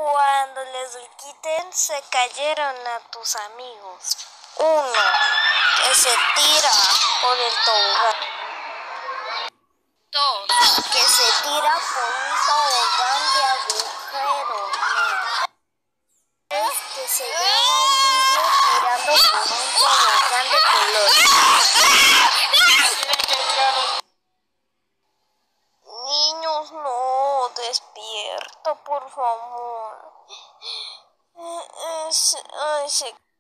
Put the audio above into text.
Cuando les quiten, se cayeron a tus amigos. Uno que se tira por el tobogán. Dos que se tira por un tobogán de agujeros. Tres que se graba un vídeo tirando por un tobogán de colores. Niños, no, despierta, por favor. Se